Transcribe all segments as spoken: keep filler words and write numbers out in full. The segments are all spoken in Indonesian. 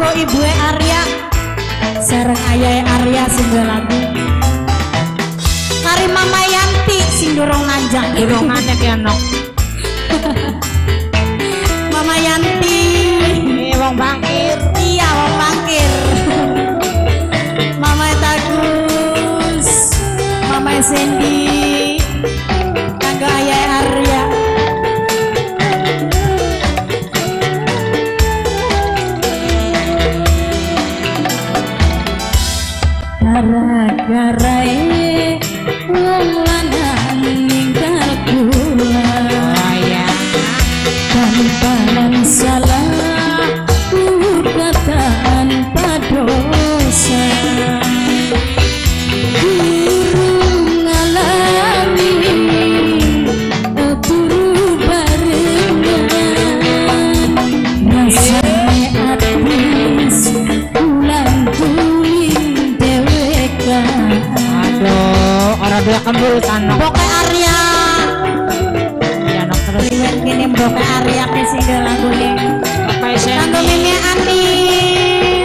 kanggo ibu Arya sareng ayah Arya sing lagu kari Mama Yanti sing durung nanjak durung anek ya nok Mama Yanti eh wong bangkir iya wong bangkir Mama Tagus Mama Sandy kanggo ayah Arya gara-gara wong lanang ninggal kula tanpa salah kata tanpa dosa burung ngalami turu barengan rasane atis ulang tuling aduh, orang dia kembul tanah Boke Arya ya nok terus liwet gini Boke Arya ke single lagu ini kanggo Mimi Anin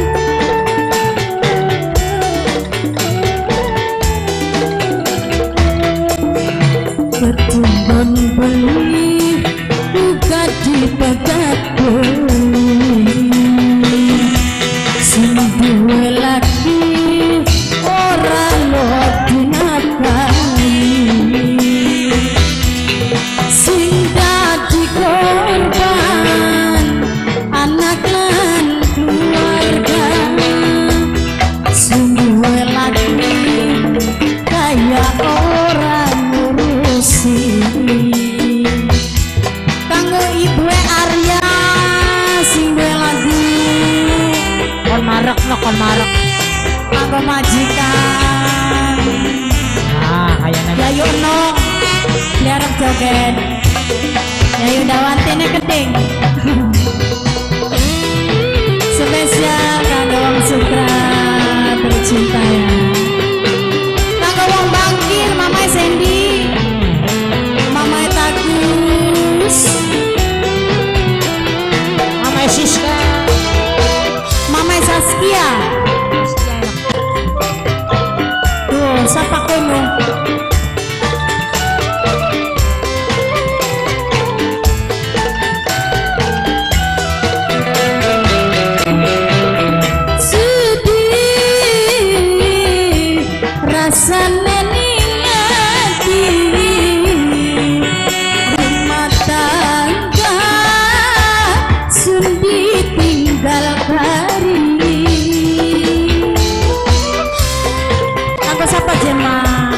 bertumbon beli buka di pegat beli sing duwe lagi orang lodinakali sing dadi korban anak lan keluarga sungguh lagi kayak orang ngurusi kanggo ibu Arya sing duwe lagu kon marek no kon marek kanggo majikan ah ayana Yayu no biarep joget Yayu Dawantine Keding spesial kanggo wong Sutra tercinta ya kanggo wong bangkir Mama Sandy Mama Tagus Mama Siska Mama Saskia siapa kamu? Sedih rasanya ningati rumah tangga sundi tinggal kari siapa Jema?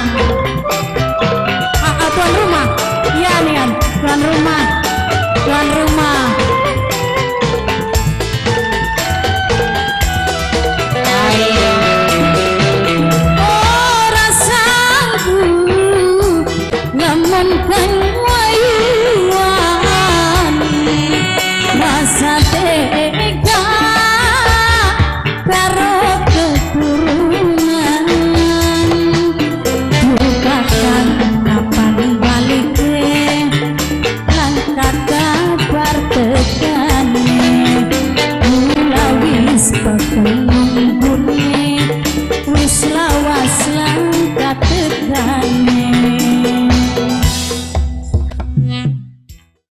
Ah, ah, tuan rumah, iya nih kan, tuan rumah, tuan rumah.